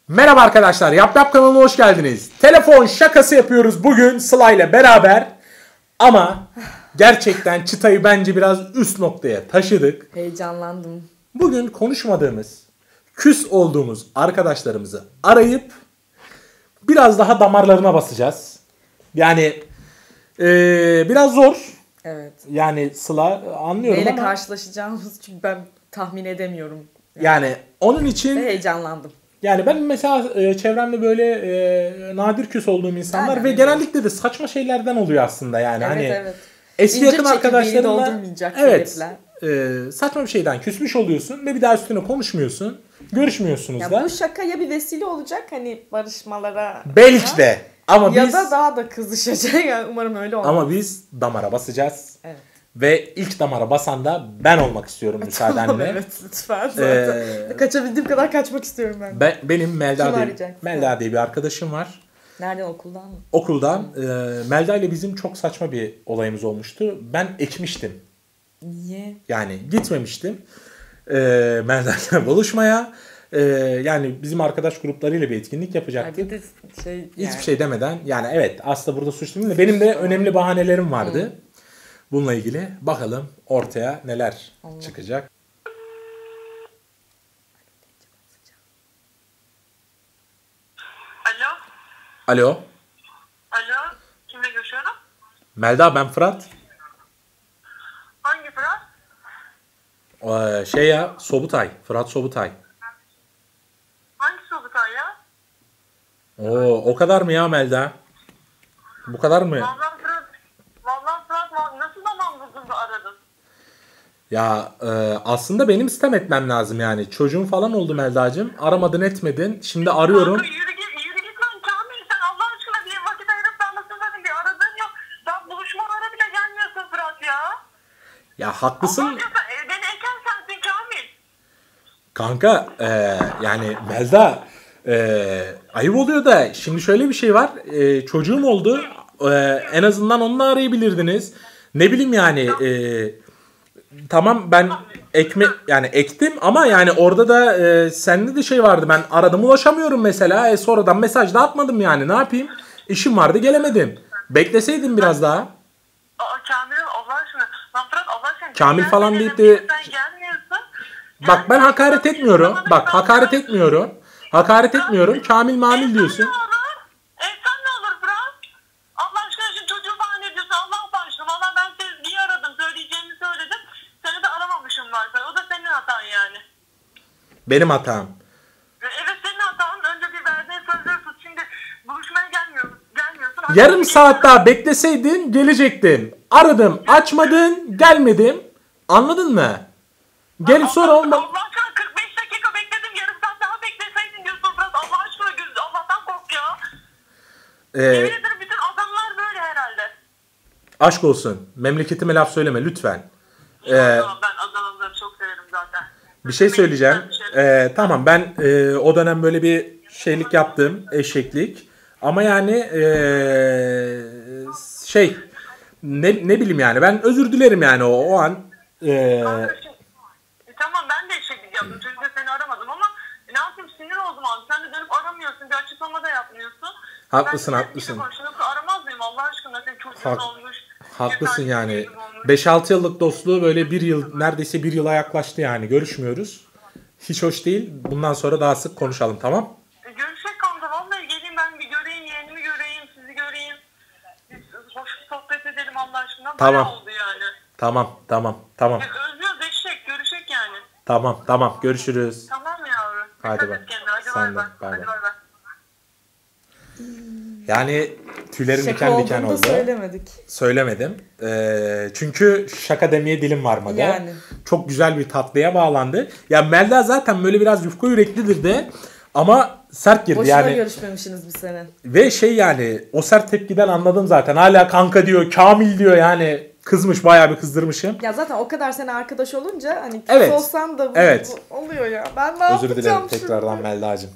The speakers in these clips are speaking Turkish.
Merhaba arkadaşlar, Yap Yap kanalına hoş geldiniz. Telefon şakası yapıyoruz bugün Sıla ile beraber. Ama gerçekten çıtayı bence biraz üst noktaya taşıdık. Heyecanlandım. Bugün konuşmadığımız, küs olduğumuz arkadaşlarımızı arayıp biraz daha damarlarına basacağız. Yani biraz zor. Evet. Yani Sıla anlıyorum Neyle ama. karşılaşacağımız çünkü ben tahmin edemiyorum. Yani onun için. Ve heyecanlandım. Yani ben mesela çevremde böyle nadir küs olduğum insanlar Aynen, ve evet. genellikle de saçma şeylerden oluyor aslında yani. Evet, hani evet. eski İncir yakın çekirdeğini arkadaşlarınla doldurmayacak evet sebepler. saçma bir şeyden küsmüş oluyorsun ve bir daha üstüne konuşmuyorsun. Görüşmüyorsunuz Ya da. bu şaka ya bir vesile olacak hani barışmalara. Belki de. Ama ya biz da daha da kızışacak. Yani umarım öyle olmaz. ama biz damara basacağız. Evet. Ve ilk damara basan da ben olmak istiyorum müsaadenle. Tamam, evet lütfen zaten. Kaçabildiğim kadar kaçmak istiyorum ben. Benim Melda Kim diye bir arkadaşım var. Nereden, okuldan mı? Okuldan. Melda ile bizim çok saçma bir olayımız olmuştu. Ben ekmiştim. Niye? Yani gitmemiştim. Melda ile buluşmaya. Yani bizim arkadaş gruplarıyla bir etkinlik yapacaktık. Bir de Hiçbir şey demeden. Yani evet aslında burada suçlu değilim de benim de önemli bahanelerim vardı. Bununla ilgili bakalım ortaya neler çıkacak. Alo. Alo. Alo. Kimle görüşüyorum? Melda, ben Fırat. Hangi Fırat? Sobutay. Fırat Sobutay. Hangi Sobutay ya? O kadar mı ya Melda? Bu kadar mı? Vallahi Fırat nasıl zaman buldun da aradın? Ya aslında benim istem etmem lazım yani. Çocuğum falan oldu Melda'cığım. Aramadın etmedin. Şimdi arıyorum. Kanka yürü git lan Kamil, sen Allah aşkına bir vakit ayırıp da anlasın dedim, bir aradığın yok. Sen buluşmalara bile gelmiyorsun Fırat ya. Ya haklısın. Allah aşkına beni eken sensin Kamil. Kanka yani Melda ayıp oluyor da şimdi şöyle bir şey var. Çocuğum oldu. En azından onunla arayabilirdiniz. Ne bileyim yani tamam ben ektim ama yani orada da sende de şey vardı, ben aradım ulaşamıyorum mesela. Sonradan mesaj da atmadım yani, ne yapayım? İşim vardı, gelemedim. Bekleseydim biraz daha. Kamil Allah aşkına. Lan Fırat Allah aşkına. Kamil falan deyip de sen gelmiyorsun. bak ben hakaret etmiyorum. Bak hakaret etmiyorum. Hakaret etmiyorum. Kamil mamil diyorsun. Sen ne olur Fırat? Allah aşkına şimdi çocuğu bahane ediyorsun. Allah bağışlasın. Valla ben Sezgi'yi aradım. Söyleyeceğimi söyledim. Seni de aramamışım varsa. O da senin hatan yani. Benim hatam. Evet senin hatan. Önce bir verdiğin sözleri tut. Şimdi buluşmaya gelmiyorsun. Yarım saat daha bekleseydin gelecektin. Aradım, açmadın, gelmedim. Anladın mı? Gelip sonra olma. Allah aşkına 45 dakika bekledim. Yarım saat daha bekleseydin diyorsun Fırat. Allah aşkına Allah'tan kork ya. Yemin ederim bütün adamlar böyle herhalde. Aşk olsun. Memleketime laf söyleme lütfen. Tamam, ben Adanalıları çok severim zaten. Bir şey söyleyeceğim. Tamam ben o dönem böyle bir şeylik yaptım. Eşeklik. Ama yani ne bileyim yani, ben özür dilerim yani o an. Tamam ben de eşeklik yaptım. Çünkü seni aramadım ama ne yapayım, sinir oldum abi. Sen de dönüp aramıyorsun. Bir açıklama da yapmıyorsun. Haklısın. Aramaz mıyım Allah aşkına? Senin çocuğun olmuş. Haklısın yani. 5-6 yıllık dostluğu böyle neredeyse bir yıla yaklaştı yani. Görüşmüyoruz. Hiç hoş değil. Bundan sonra daha sık konuşalım, tamam? Görüşecek kanka. Vallahi geleyim ben bir göreyim. Yeğenimi göreyim. Sizi göreyim. Biz hoş bir sohbet edelim Allah aşkına. Tamam. Bayağı oldu yani. Tamam. Özlüyoruz eşek. Görüşecek yani. Tamam. Görüşürüz. Tamam yavrum. Hadi bak. Hadi bay bay. Yani tüylerim Şaka diken diken olduğunu da oldu. söylemedik. Söylemedim. Çünkü şaka demeye dilim varmadı. Yani. Çok güzel bir tatlıya bağlandı. Ya Melda zaten böyle biraz yufka yüreklidir de ama sert girdi Boşuna yani. görüşmemişsiniz bir sene. Ve yani o sert tepkiden anladım zaten. Hala kanka diyor, Kamil diyor yani. Kızmış, bayağı bir kızdırmışım. Ya zaten o kadar sene arkadaş olunca hani küs Evet. olsan da bu oluyor ya. Ben ne Özür yapacağım dilerim şimdi? tekrardan Melda'cığım.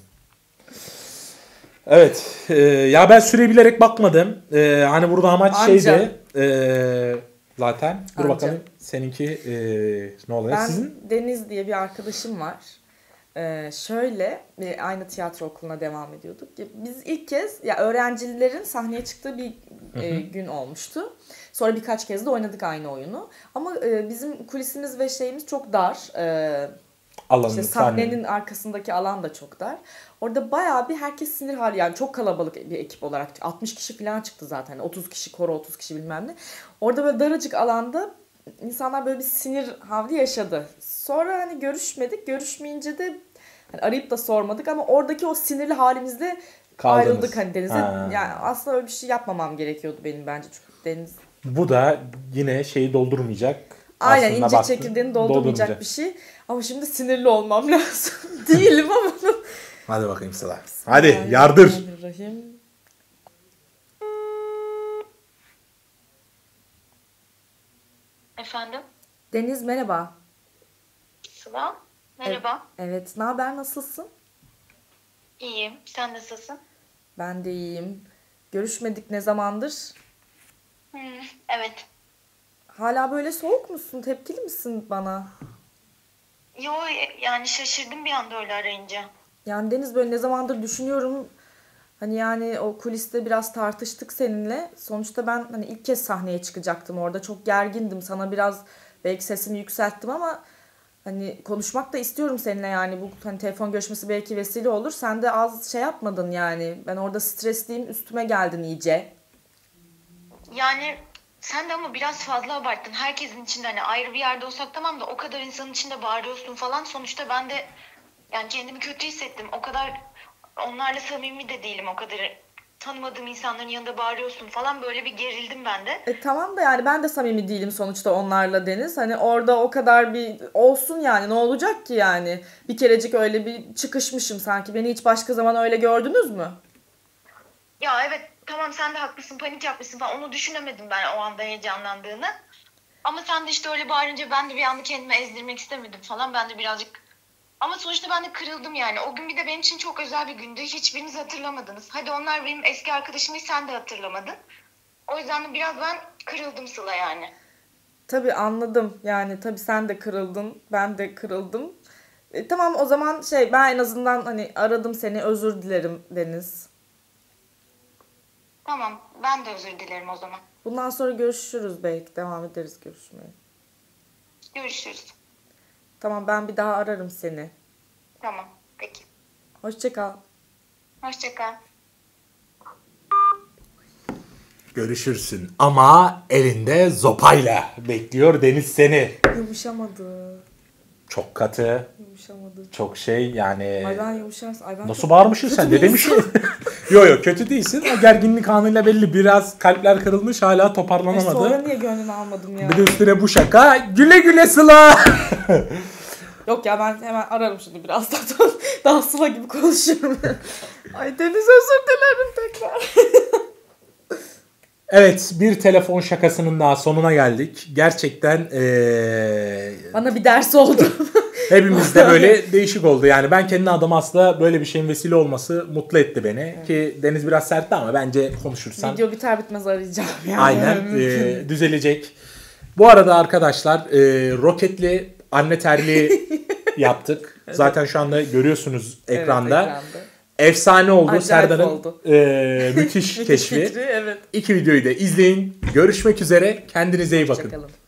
Evet. Ya ben süreyi bilerek bakmadım. Hani burada amaç şeydi. Zaten. Dur Anca. bakalım. Seninki ne oluyor? Ben Sizin? Deniz diye bir arkadaşım var. Şöyle aynı tiyatro okuluna devam ediyorduk. Biz ilk kez ya öğrencilerin sahneye çıktığı bir gün olmuştu. Sonra birkaç kez de oynadık aynı oyunu. Ama bizim kulisimiz ve şeyimiz çok dar. İşte sahnenin arkasındaki alan da çok dar. Orada bayağı bir herkes sinir hali, yani çok kalabalık bir ekip olarak 60 kişi falan çıktı zaten. 30 kişi koro, 30 kişi bilmem ne. Orada böyle daracık alanda insanlar böyle bir sinir havli yaşadı. Sonra hani görüşmedik. Görüşmeyince de hani arayıp da sormadık ama oradaki o sinirli halimizde ayrıldık hani Deniz'e. Yani aslında öyle bir şey yapmamam gerekiyordu benim bence. Çünkü Deniz... Bu da yine şeyi doldurmayacak. Aynen, incik çekirdeğini doldurmayacak bir şey. Ama şimdi sinirli olmam lazım. Değilim ama. Hadi bakayım Sıla. Hadi yardır. Efendim? Deniz merhaba. Sıla, merhaba. Evet, ne haber, nasılsın? İyiyim, sen nasılsın? Ben de iyiyim. Görüşmedik ne zamandır? Evet. Hala böyle soğuk musun? Tepkili misin bana? Yo, yani şaşırdım bir anda öyle arayınca. Yani Deniz, böyle ne zamandır düşünüyorum. Hani yani o kuliste biraz tartıştık seninle. Sonuçta ben hani ilk kez sahneye çıkacaktım orada. Çok gergindim. Sana biraz belki sesimi yükselttim ama hani konuşmak da istiyorum seninle yani. Bu hani telefon görüşmesi belki vesile olur. Sen de az şey yapmadın yani. Ben orada stresliyim, üstüme geldin iyice. Yani sen de ama biraz fazla abarttın. Herkesin içinde hani ayrı bir yerde olsak tamam da o kadar insanın içinde bağırıyorsun falan. Sonuçta ben de yani kendimi kötü hissettim. O kadar onlarla samimi de değilim, o kadar tanımadığım insanların yanında bağırıyorsun falan, böyle bir gerildim ben de. Tamam da yani ben de samimi değilim sonuçta onlarla Deniz. Hani orada o kadar bir olsun yani, ne olacak ki yani. Bir kerecik öyle bir çıkışmışım sanki. Beni hiç başka zaman öyle gördünüz mü? Ya evet tamam, sen de haklısın, panik yapmışsın falan, onu düşünemedim ben o anda heyecanlandığını. Ama sen de işte öyle bağırınca ben de bir anda kendimi ezdirmek istemedim falan, ben de birazcık... Ama sonuçta ben de kırıldım yani. O gün bir de benim için çok özel bir gündü. Hiçbiriniz hatırlamadınız. Hadi onlar benim eski arkadaşımı, sen de hatırlamadın. O yüzden de biraz ben kırıldım Sıla yani. Tabii anladım. Yani tabii sen de kırıldın. Ben de kırıldım. Tamam o zaman ben en azından hani aradım seni, özür dilerim Deniz. Tamam, ben de özür dilerim o zaman. Bundan sonra görüşürüz belki. Devam ederiz görüşmeye. Görüşürüz. Tamam, ben bir daha ararım seni. Tamam, peki. Hoşça kal. Hoşça kal. Görüşürsün ama elinde zopayla bekliyor Deniz seni. Yumuşamadı. Çok katı. Yumuşamadı. Çok şey yani. Ay ben yumuşarsın. Ay ben nasıl bağırmışsın sen? Ne demişsin? Yo kötü değilsin. O gerginlik anıyla belli. Biraz kalpler kırılmış, hala toparlanamadı. Sonra niye gönlünü almadım ya? Bir de üstüne bu şaka. Güle güle Sıla. Yok ya, ben hemen ararım şimdi birazdan. Daha Sıla gibi konuşuyorum. Ay Deniz, özür dilerim tekrar. Evet, bir telefon şakasının daha sonuna geldik. Gerçekten bana bir ders oldu. hepimizde böyle değişik oldu. Yani ben kendi adıma aslında böyle bir şeyin vesile olması mutlu etti beni. Evet. Ki Deniz biraz sertti ama bence konuşursan. Video biter bitmez arayacağım. Yani. Aynen düzelecek. Bu arada arkadaşlar roketli anne terliği yaptık. Evet. Zaten şu anda görüyorsunuz ekranda. Evet, ekranda. Efsane oldu. Acayip Serdar'ın müthiş keşfi. Fikri, evet. 2 videoyu da izleyin. Görüşmek üzere. Kendinize iyi bakın.